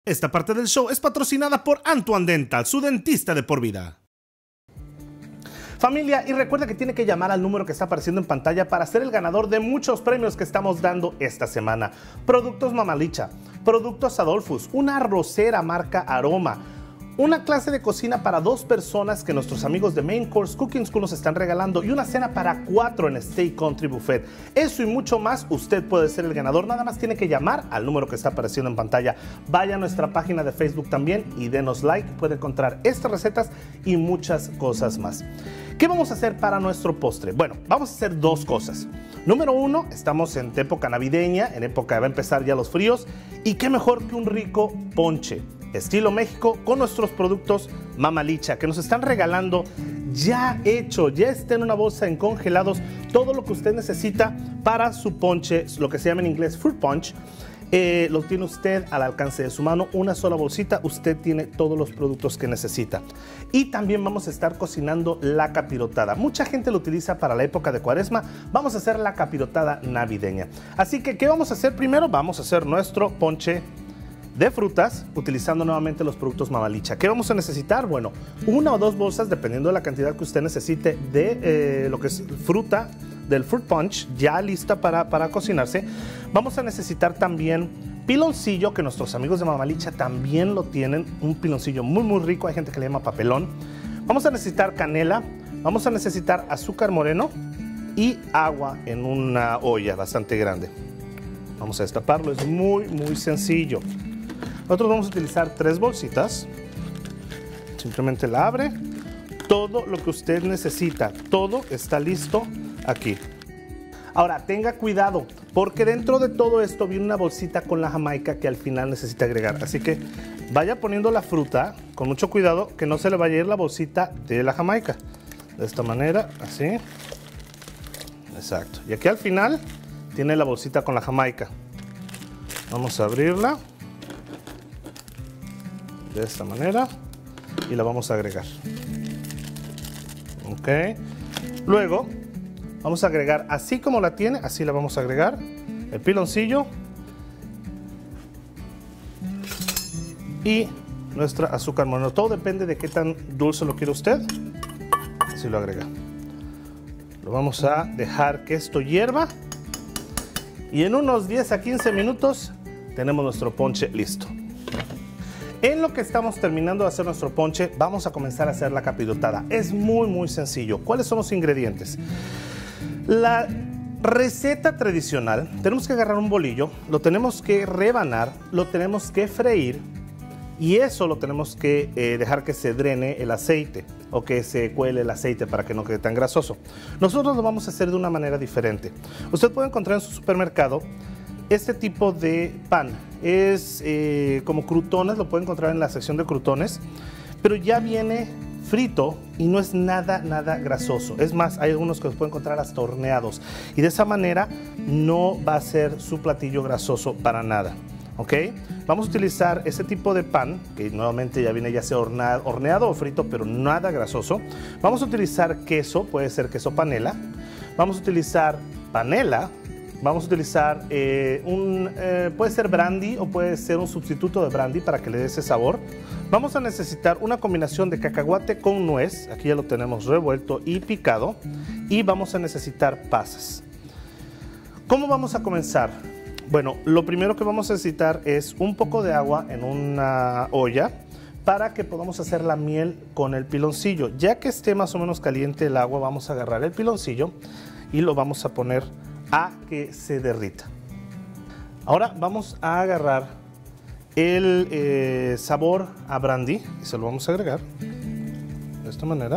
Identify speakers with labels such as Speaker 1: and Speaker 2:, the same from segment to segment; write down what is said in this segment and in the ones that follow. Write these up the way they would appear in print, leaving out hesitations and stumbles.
Speaker 1: Esta parte del show es patrocinada por Antoine Dental, su dentista de por vida. Familia, y recuerda que tiene que llamar al número que está apareciendo en pantalla para ser el ganador de muchos premios que estamos dando esta semana. Productos Mamalicha, Productos Adolphus, una arrocera marca Aroma, una clase de cocina para 2 personas que nuestros amigos de Main Course Cooking School nos están regalando y una cena para 4 en Stay Country Buffet. Eso y mucho más, usted puede ser el ganador. Nada más tiene que llamar al número que está apareciendo en pantalla. Vaya a nuestra página de Facebook también y denos like. Puede encontrar estas recetas y muchas cosas más. ¿Qué vamos a hacer para nuestro postre? Bueno, vamos a hacer 2 cosas. Número 1, estamos en época navideña, en época va a empezar ya los fríos, y qué mejor que un rico ponche estilo México con nuestros productos Mamalicha, que nos están regalando ya hecho, ya está en una bolsa en congelados, todo lo que usted necesita para su ponche, lo que se llama en inglés fruit punch. Lo tiene usted al alcance de su mano, una sola bolsita, usted tiene todos los productos que necesita. Y también vamos a estar cocinando la capirotada. Mucha gente lo utiliza para la época de Cuaresma, vamos a hacer la capirotada navideña. Así que, ¿qué vamos a hacer primero? Vamos a hacer nuestro ponche de frutas, utilizando nuevamente los productos Mamalicha. ¿Qué vamos a necesitar? Bueno, 1 o 2 bolsas, dependiendo de la cantidad que usted necesite de lo que es fruta, del fruit punch, ya lista para cocinarse. Vamos a necesitar también piloncillo, que nuestros amigos de Mamalicha también lo tienen, un piloncillo muy rico, hay gente que le llama papelón. Vamos a necesitar canela, vamos a necesitar azúcar moreno y agua en una olla bastante grande. Vamos a destaparlo, es muy sencillo. Nosotros vamos a utilizar 3 bolsitas, simplemente la abre, todo lo que usted necesita, todo está listo aquí. Ahora tenga cuidado, porque dentro de todo esto viene una bolsita con la jamaica que al final necesita agregar, así que vaya poniendo la fruta con mucho cuidado, que no se le vaya a ir la bolsita de la jamaica, de esta manera, así, exacto, y aquí al final tiene la bolsita con la jamaica. Vamos a abrirla de esta manera y la vamos a agregar. Ok, luego vamos a agregar, así como la tiene, así la vamos a agregar, el piloncillo y nuestra azúcar moreno. Todo depende de qué tan dulce lo quiere usted, así lo agrega. Lo vamos a dejar que esto hierva y en unos 10 a 15 minutos tenemos nuestro ponche listo. En lo que estamos terminando de hacer nuestro ponche, vamos a comenzar a hacer la capirotada. Es muy sencillo. ¿Cuáles son los ingredientes? La receta tradicional, tenemos que agarrar un bolillo, lo tenemos que rebanar, lo tenemos que freír y eso lo tenemos que dejar que se drene el aceite o que se cuele el aceite para que no quede tan grasoso. Nosotros lo vamos a hacer de una manera diferente. Usted puede encontrar en su supermercado este tipo de pan, es como crutones, lo puede encontrar en la sección de crutones, pero ya viene frito y no es nada grasoso. Es más, hay algunos que los pueden encontrar hasta horneados y de esa manera no va a ser su platillo grasoso para nada. ¿Ok? Vamos a utilizar este tipo de pan, que nuevamente ya viene ya sea horneado o frito, pero nada grasoso. Vamos a utilizar queso, puede ser queso panela. Vamos a utilizar panela. Vamos a utilizar puede ser brandy o puede ser un sustituto de brandy para que le dé ese sabor. Vamos a necesitar una combinación de cacahuate con nuez, aquí ya lo tenemos revuelto y picado, y vamos a necesitar pasas. ¿Cómo vamos a comenzar? Bueno, lo primero que vamos a necesitar es un poco de agua en una olla para que podamos hacer la miel con el piloncillo. Ya que esté más o menos caliente el agua, vamos a agarrar el piloncillo y lo vamos a poner a que se derrita. Ahora vamos a agarrar el sabor a brandy y se lo vamos a agregar de esta manera.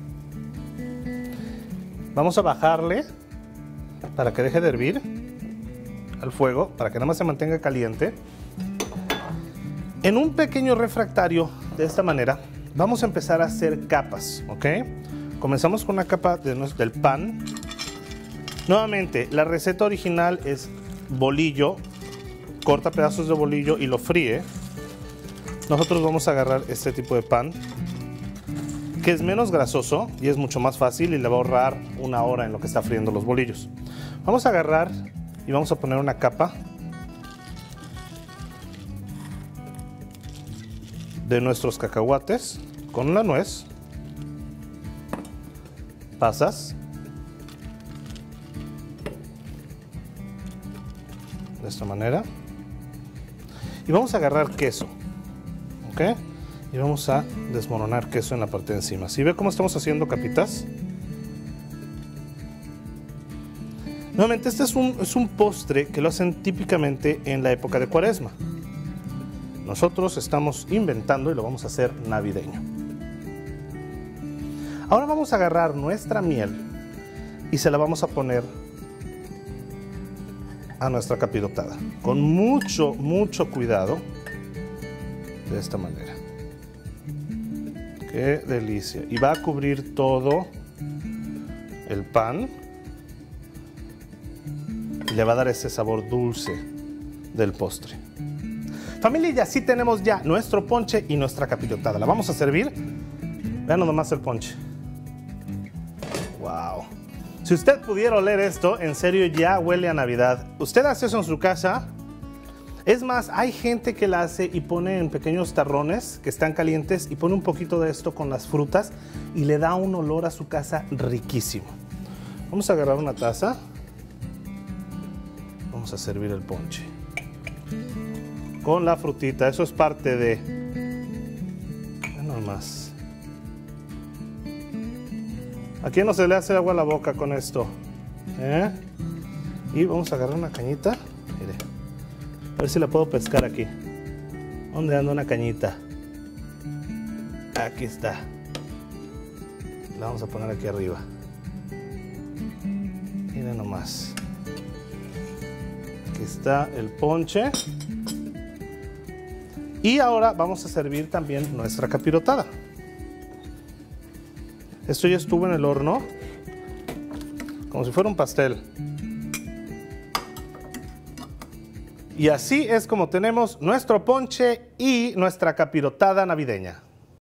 Speaker 1: Vamos a bajarle para que deje de hervir al fuego, para que nada más se mantenga caliente. En un pequeño refractario de esta manera vamos a empezar a hacer capas, ¿ok? Comenzamos con una capa del pan. Nuevamente, la receta original es bolillo, corta pedazos de bolillo y lo fríe. Nosotros vamos a agarrar este tipo de pan, que es menos grasoso y es mucho más fácil y le va a ahorrar 1 hora en lo que está friendo los bolillos. Vamos a agarrar y vamos a poner una capa de nuestros cacahuates con la nuez, pasas, de esta manera, y vamos a agarrar queso, ¿ok? Y vamos a desmoronar queso en la parte de encima. ¿Sí ve cómo estamos haciendo capitas? Nuevamente, este es un postre que lo hacen típicamente en la época de Cuaresma. Nosotros estamos inventando y lo vamos a hacer navideño. Ahora vamos a agarrar nuestra miel y se la vamos a poner a nuestra capirotada. Con mucho cuidado. De esta manera. ¡Qué delicia! Y va a cubrir todo el pan. Y le va a dar ese sabor dulce del postre. Familia, y así tenemos ya nuestro ponche y nuestra capirotada. La vamos a servir. Vean nomás el ponche. ¡Wow! Si usted pudiera oler esto, en serio ya huele a Navidad. Usted hace eso en su casa. Es más, hay gente que la hace y pone en pequeños tarrones que están calientes y pone un poquito de esto con las frutas y le da un olor a su casa riquísimo. Vamos a agarrar una taza. Vamos a servir el ponche con la frutita. Eso es parte de... Vean más. ¿A quién no se le hace agua a la boca con esto? Y vamos a agarrar una cañita. Mire. A ver si la puedo pescar aquí. ¿Dónde anda una cañita? Aquí está. La vamos a poner aquí arriba. Miren nomás. Aquí está el ponche. Y ahora vamos a servir también nuestra capirotada. Esto ya estuvo en el horno, como si fuera un pastel. Y así es como tenemos nuestro ponche y nuestra capirotada navideña.